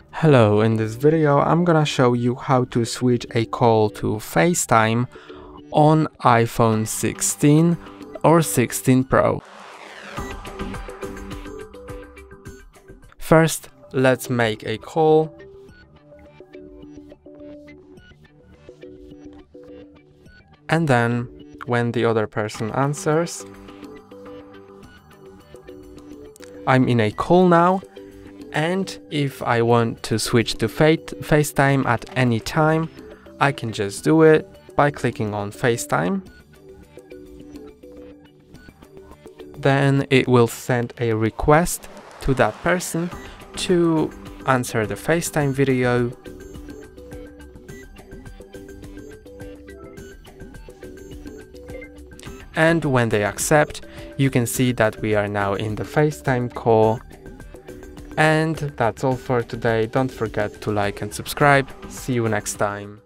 Hello, in this video I'm gonna show you how to switch a call to FaceTime on iPhone 16 or 16 Pro. First, let's make a call. And then, when the other person answers, I'm in a call now. And if I want to switch to FaceTime at any time, I can just do it by clicking on FaceTime. Then it will send a request to that person to answer the FaceTime video. And when they accept, you can see that we are now in the FaceTime call. And that's all for today. Don't forget to like and subscribe. See you next time.